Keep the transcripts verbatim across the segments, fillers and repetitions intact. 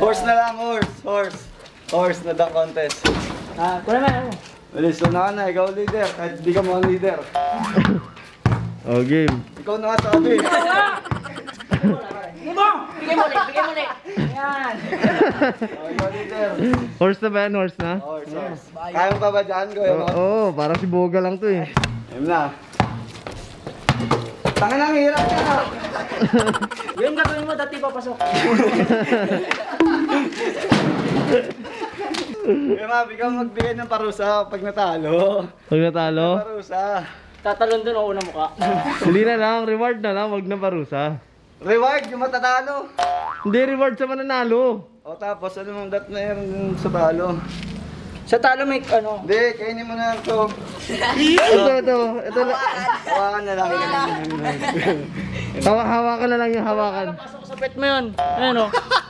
Horse na lang, horse, horse. Horse na dunk contest. Ah, kuna naman. Bilis, una ka na, ikaw leader. Kahit di ka mga leader. Oh, game. Ikaw na nga sabi. Bigay mo! Bigay mo ulit, bigay mo ulit. Yan. Oh, ikaw leader. Horse na ba yan? Horse na? Horse, horse. Kaya mo pa ba dyan, Kuya Oo, Mon? oh, parang si Boga lang to eh. Ayun na. Tangin ang hirap ka. Yung gagawin mo, dati papasok. Kaya ma, ikaw magbigay ng parusa pag natalo. Pag natalo? Parusa. Tatalon dun o unang mukha. Hindi na lang, reward na lang, wag na parusa. Reward yung matatalo. Hindi, reward sa mananalo. O tapos ano mong dat na yun sa talo. Sa talo may ano. Hindi, kainin mo na lang to. Ito, ito, ito lang. Hawakan na lang. Hawa hawakan na lang yung hawakan. Pasok sa pet mo yun. Ayun o.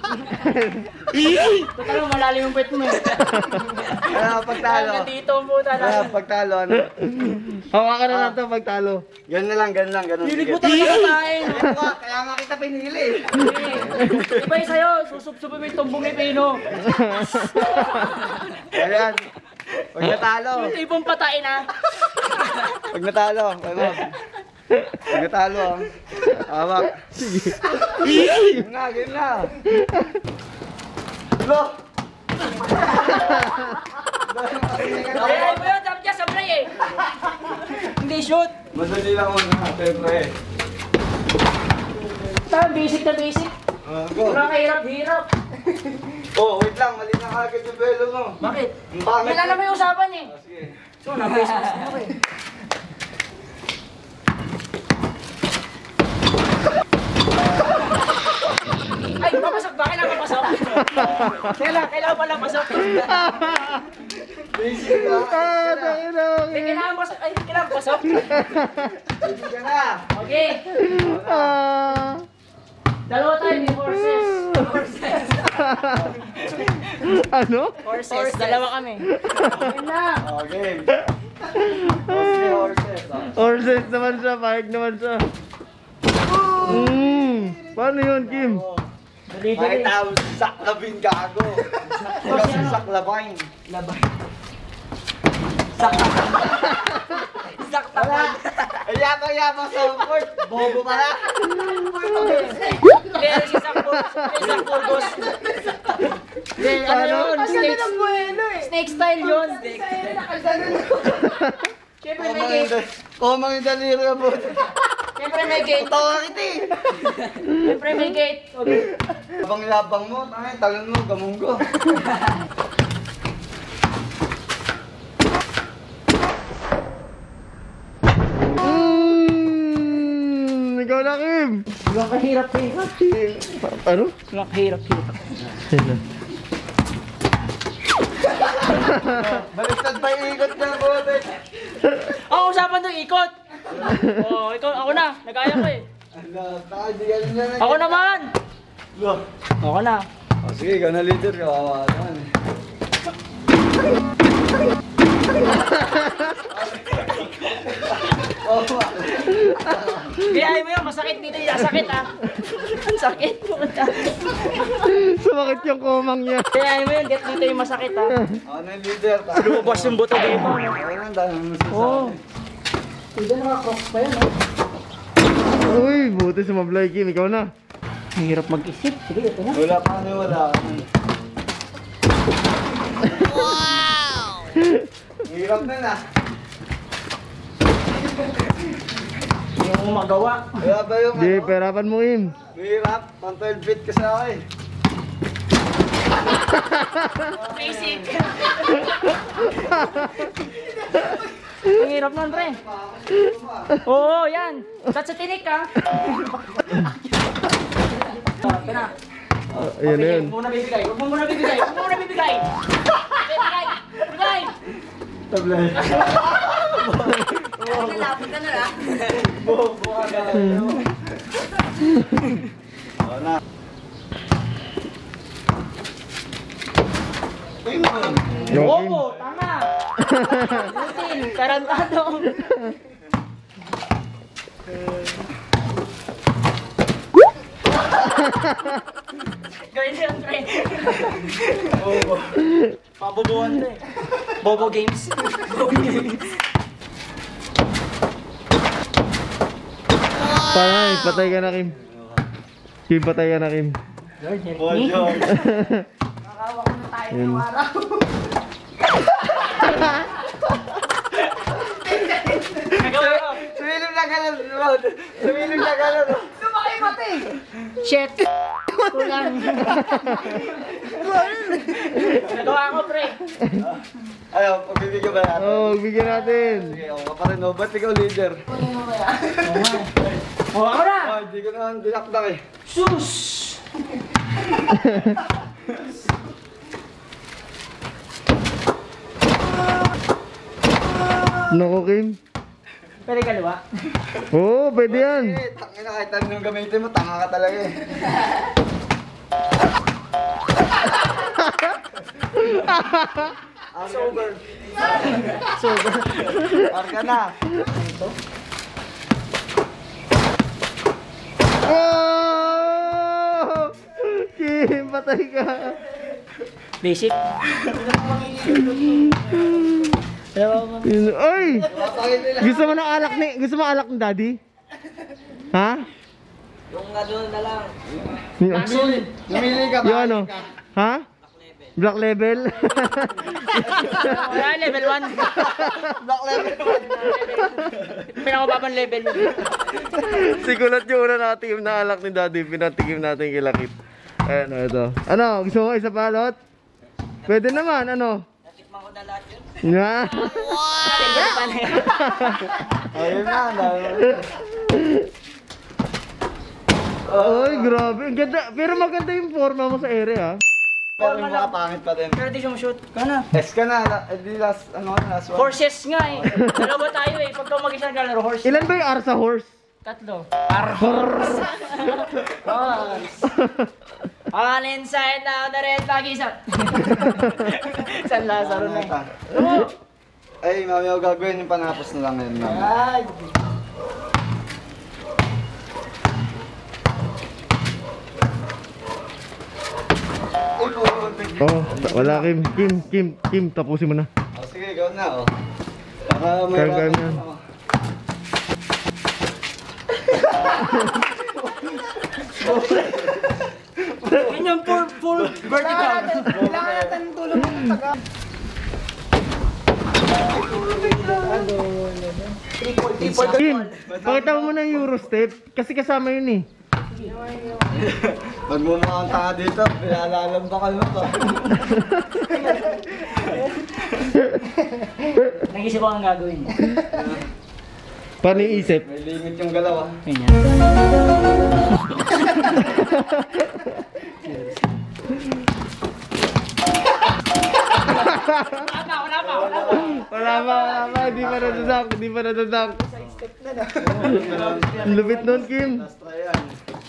Total malalim yung pet mo. Ano, pagtalo. Hanggang dito ang puta na. Ano, pagtalo, ano. Hawakan na lang to pagtalo. Ganun na lang, ganun lang, ganun. Hilig mo talaga kakain. Kaya, kaya nga kita pinili. Iba yung sa'yo, susubsubin mo yung tumbong ni Pino. Ayan. Pag natalo. Ibang patain ha. Pag natalo. Ano? Pag natalo. Hawak. Game na, game na. Lo! Ay, mo yun, sabi niya, sablay eh. Hindi shoot. Madali lang mo na, siyempre. Tama, basic na basic. Ah, go. Wala kahirap-hirap. Oh, wait lang, mali na kagad yung belo mo. Bakit? Ang pangit. Kailan naman yung usapan eh. Ah, sige. So, na-base mo eh. Ay, papasok ba? Kailangan papasok? Kailangan, kailangan pala pasok. Basic na. Ah, tayo na. Ay, kailangan pasok. Ay, kailangan pasok. Basic ka na. Okay. Ah. Dalawa tayo, may horses. Horses. Ano? Horses. Dalawa kami. Okay na. Okay. Horses, horses. Horses naman siya, pahig naman siya. Mm. Paano yun, Kim? Kahit tao, saklabin gago. Kasi saklabain. Labay. Sakta. Sakta Wala. Ay, yabang-yabang sa court. Bobo pala. Pero si Sakpo, si Sakpo Burgos. Ano yun? Snake, snake style yun. Siyempre may gate. Komang yung daliri na po. Siyempre may gate. Tawa kita eh. Siyempre may gate. Okay. Labang-labang mo, tangin, talon mo, gamunggo. Mm. Ikaw na, Kim. Walang kahirap-hirap. Ano? Walang kahirap-hirap. Baliktad pa yung ikot ng bote. Ang usapan doon, ikot. Oh, ikaw, ako na. Nagaya ko eh. Ano, nakadigan niya na. Ako naman. Lo. Ako na. Oh, sige, ikaw na leader, kawawa naman eh. Oh, Kaya mo yun, masakit dito yung sakit ah. Ang sakit mo. Sumakit yung komang niya. Kaya mo yun, get dito yung masakit ah. ako na yung leader. Lumabas yung buto dito. Ako na, dahil mo Oo. masasabi. Hindi naka-cross pa yan ah. Uy, buti sumablay, Kim. Ikaw na. Mahirap mag-isip. Sige, ito na. Wala pa na wala. Wow! Hirap na na. Yung magawa. Kaya ba yung Di, ano? perapan mo, Kim. Hirap, pang twelve feet ka sa akin. Basic. Ang hirap nun, pre. Oo, yan. That's sa tinik, ha? Ito na. Uh, ayan na yun. Huwag mo muna bibigay. Huwag mo muna bibigay. Huwag mo muna bibigay. Bibigay. Bibigay. Tablay. Nalapit ka na, ha? Bobo ka na. Oo na. Yo, Kim. Oo, tama. Rutin, tarantado. Gawin siya, pre. Bobo. Pabobohan to eh. Bobo games. Bobo games. Patay, patay ka na, Kim. Kim, patay ka na, Kim. Boy, George. Nakawa ko na tayo ng araw. Nagawa ko. Sumilip na ka na, Rod. Sumilip na ka na, Rod. Lumaki pati. Shit. Kulang. Nagawa ko, pre. Ayaw, pagbibigyan ba natin? Oo, oh, bigyan natin. Sige, ako ka pa rin, no? Ba't ikaw leader? Oo, ako na. Oh, hindi ko naman dinakdak eh. Sus! Nako, Kim. Pwede kaliwa? Oo, oh, pwede yan. Eh, tangina kahit ano yung gamitin mo, tanga ka talaga eh. Sober. Sober. Parka na. Oh! Kim, patay ka. Basic. Ay! Papakit nila. Gusto mo ng alak ni, gusto mo alak ng daddy? Ha? Yung ano na lang. Asul. Namili ka ba? Yung ano? Ha? Black level? Wala, level one. Black level. Pinakababang level. Sigulat yung una natin na alak ni daddy, pinatikim natin kilakit. Ayan, o, ito. Ano, gusto mo isa pa, Lot? Pwede naman, ano? Natikman ko na lahat yun. Nga? Ayun na. Ay, grabe. Ang ganda. Pero maganda yung forma mo sa ere, ha? Pero yung mga pangit pa din. Pero di siya shoot. Kana. S ka na. la- Eh, di last, ano, last one. Horses nga eh. Dalawa tayo eh. Pagka mag-isa naglalaro horse. Ilan ba yung R sa horse? Tatlo. Horse. Horse. All inside now, the red flag is up. San Lazaro na eh. Ay, mami, ako gagawin yung panapos na lang yun, mami. Ay. Oh, wala, Kim. Kim, Kim, Kim, tapusin mo na. Oh, sige, ikaw na, oh. Baka may Kaya- kaya ramen mo yan. ako. Ganyan full, full vertical. Kailangan natin ng tulong ng taga. Kim, pakita mo muna yung Eurostep. Kasi kasama yun eh. Magmumukhang tanga dito, pinalalambakan mo to. Nag-isip ako ang gagawin. Paano yung isip? May limit yung galaw, ah. Ganyan. Wala pa, wala pa, wala pa. Wala pa, wala pa. Di pa nadadak, di pa nadadak. Ang lupit nun, Kim. Last try yan.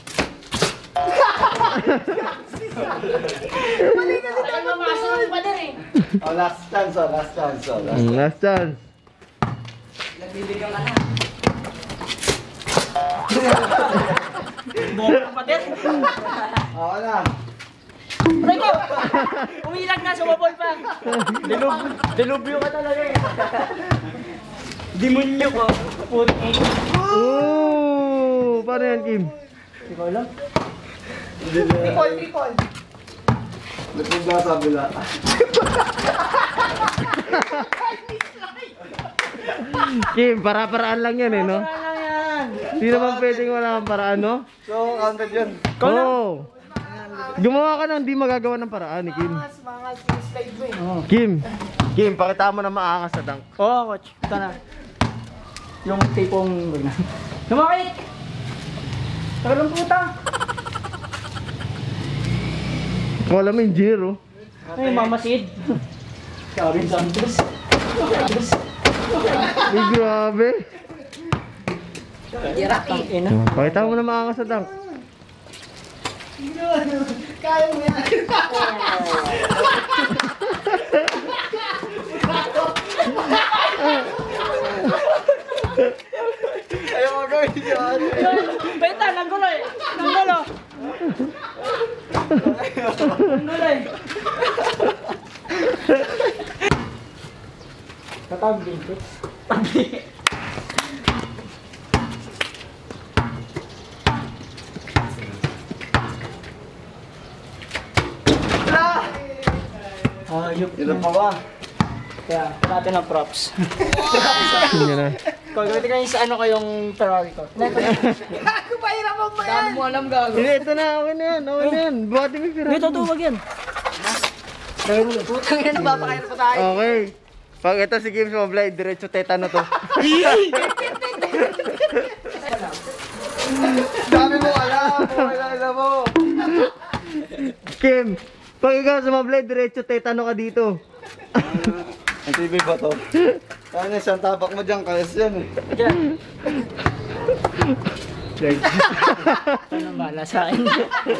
Tagal mamasok ng pader eh. Oh, last chance, oh, last chance, oh. Last Mm, last chance. Nagbibigyan ka na. Buka ng pader. Oo na. Aray ko! Umilag na, sumabol pa. Dilub, dilubyo ka talaga eh. Demonyo ko. Puti. Oh, paano yan, Kim? Hindi ko alam. Triple, triple. Nagpunta sa bila. Kim, para-paraan lang yan eh, no? Wala lang yan. Di naman pwedeng wala kang paraan, no? So, counted yun. Oo. Oh. Gumawa ka ng di magagawa ng paraan ni Kim. Mga slide mo eh. Kim, Kim, pakita mo na maangas sa dunk. Oo, oh, coach. Ito na. Yung tipong... Lumakit! Tagal ng puta. Kala mo yung Jiro. Ay, mamasid. Karen Santos. Ay, grabe. Iraki. Ina. Pakita mo na maangas sa dunk. Kaya mo yan. Ayaw mo gawin yun. Benta, nanggulo eh. Nanggulo. Pag-bingkit. Pag-bingkit. Ayop. Ito pa ba? Kaya, natin ang props. Yan na. Gagawin kayo sa ano kayong Ferrari ko. Gago pa, hirap mo ba yan? Dami mo alam gago. Hindi, ito na. Okay na yan. Okay na yan. Buhati mo yung Hindi, pirata. tutuwag yan. Putang ina, napapakain pa tayo. Okay. Pag ito si Kim Soblay, diretso tetano to. Dami mo alam. Wala alam mo. Kim, pag ikaw sumablay, diretso tetano ka dito. Ang T V ba to? Ano isang tabak mo dyan, kalas yan eh. Diyan. Ano bala sa akin?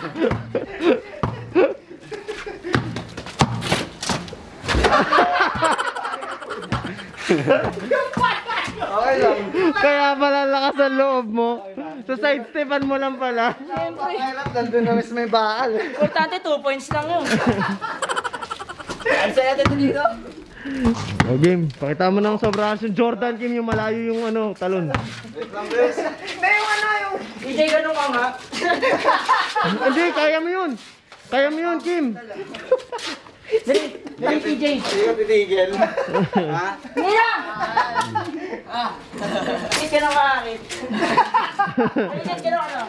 Okay lang. Kaya pala lakas ang loob mo. So side stepan mo lang pala. Pakailat, nandun na miss may baal. Importante, two points lang yun. Ang saya dito dito. O game, pakita mo ng sobrang yung Jordan Kim yung malayo yung ano, talon. Wait lang, guys. D J, ganun ka nga. Hindi, kaya mo yun. Kaya mo yun, Kim. Dali, dali D J. Hindi ka titigil. Ha? Nina! Ah. Hindi ka na makakit. Dali, ka na ka na.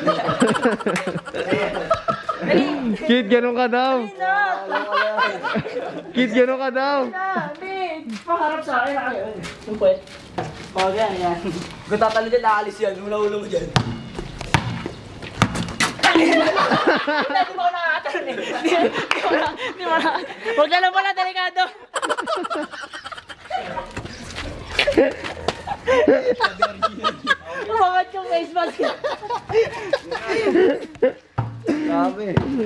Dali. Kid, ganun ka daw. Nina! Kid, ganun ka daw. Nina! Hindi! Paharap sa akin na kayo. Yung puwet. O, yan, yan. Kung tatalo dyan, naalis yan. Hula-hula mo dyan. Hindi mo ko nakakatalon eh. Hindi mo na, hindi mo na. Huwag na lang pala, delikado. Umangat yung face mask. Dami.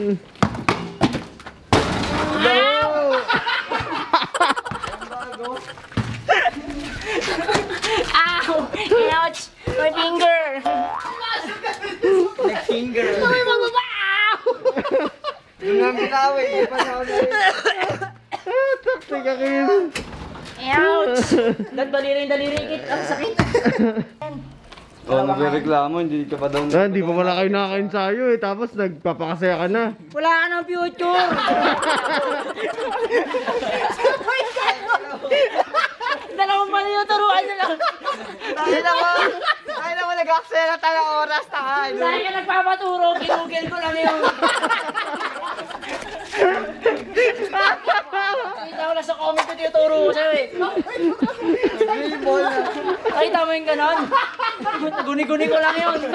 Ow! Ouch! My finger! Nag-finger. May mababaw! Yung nga binawi, hindi pa siya ako Toxic ka, Kim. Ouch! Dad, daliri yung daliri kit. Ang sakit. Oo, oh, nagreklamo, hindi ka pa daw. Ah, hindi pa pala kayo nakakain sa'yo eh. Tapos nagpapakasaya ka na. Wala ka ng future! Dalawang pala yung turuan na lang. Dahil ako, dahil ako nag-aksela talang oras, takay. Dahil ka nagpapaturo, kinugil ko lang yun. Nakita ko lang sa comment ko tinuturo ko sa'yo eh. Nakita mo yung ganon? Guni-guni ko lang yun.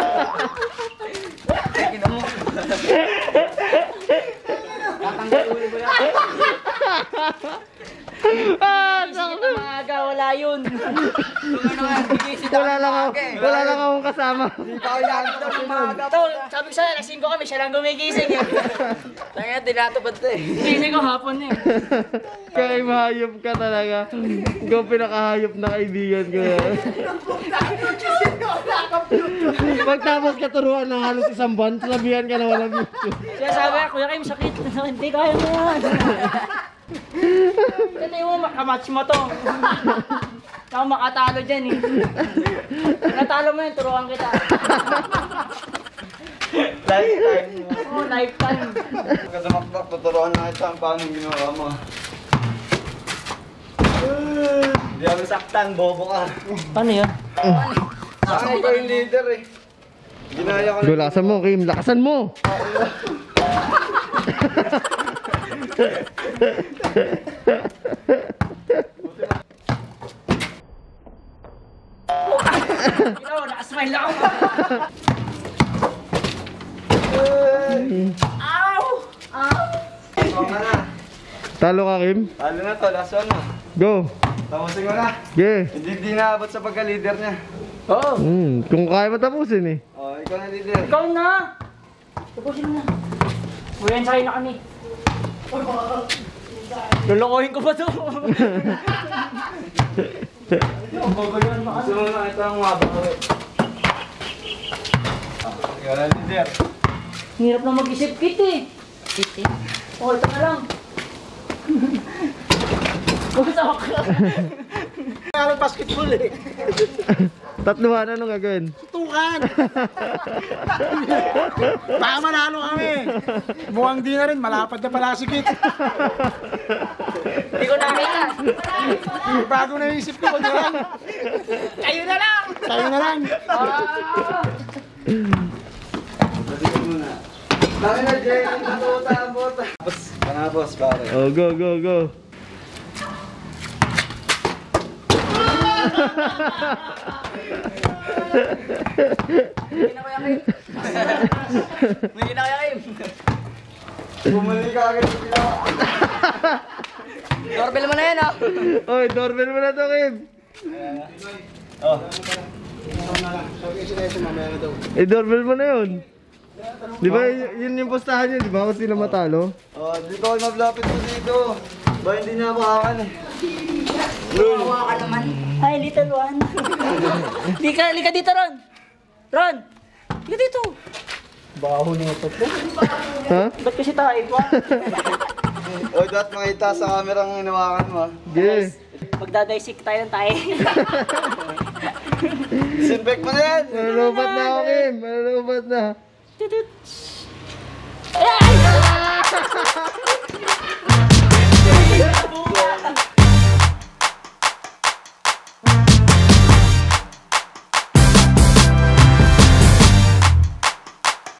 Tatanggal ulo ko yan. Ah, Isingit na maaga, wala yun. wala lang ako, wala lang akong kasama. Ito, sabi ko sa'yo, lasing ko kami, siya lang gumigising eh. Kaya dinatupad ito eh. Gising ko hapon eh. Kaya mahayop ka talaga. Ikaw pinakahayop na kaibigan ko. Pagtapos ka turuan ng halos isang buwan, sabihan ka na walang YouTube. Kaya sabi ko, Kuya Kim, sakit. Hindi, kaya mo yan. Ito yung makamatch mo to. Ako makatalo dyan eh. Natalo mo yun, turuan kita. Lifetime mo. Oo, lifetime. Pagkasamakbak, tuturuan na kita ang paano ginawa mo. Hindi ako saktan, bobo ka. Paano yun? Saan ko yung leader eh. Ginaya ko Go, lakasan mo, Kim. Lakasan mo! Ikaw, nakasmile ako. Ow! Ow! Oo nga na. Talo ka, Kim. Talo na to, last one na. Go! Tapusin ko na. Yeah. Hindi di naabot sa pagka-leader niya. Oo. Hmm, kung kaya matapusin eh. Oh, ikaw na leader. Ikaw na! Tapusin mo na. Buyan sa'yo na kami. Lulukohin ko pa to. Gagawin mo Gusto mo na ito ang mabak ko eh. Ikaw na leader. Hirap na mag-isip kit eh. Kit eh? Oo, ito na lang. Bumsak ka. Kaya basketball eh. Tatluhan, anong gagawin? Tukan! Baka manalo kami. Mukhang di na rin, malapad na pala si Kit. Hindi ko nakita. Bago naisip ko, wag na lang. Kayo na lang! Tayo na lang. Laki na, Jay. Ang bota, ang bota. Boss, mga boss, pare. Oh, go, go, go. Hindi na kaya kayo. Hindi na kaya kayo. Bumalik ka agad sa ginawa. Doorbell mo na yan ah. Oy, doorbell mo na to, Kim. Oh. Eh, doorbell mo na yun. Di ba, y- yun yung postahan yun, di ba? Kung sila matalo. Oh, dito ako mablapit mo dito. Ba hindi niya makakan eh. Kawawa ka naman. Hi, little one. Lika, lika dito, Ron. Ron, lika dito. Baho na ito. Ha? Ba't kasi tayo pa? O, dapat makita sa camera ang hinawakan mo. ah. Sige. Magdadaysik tayo ng tayo. Disinfect mo na yan. Malulubat na ako, Kim. Malulubat na. Tutut. Ay!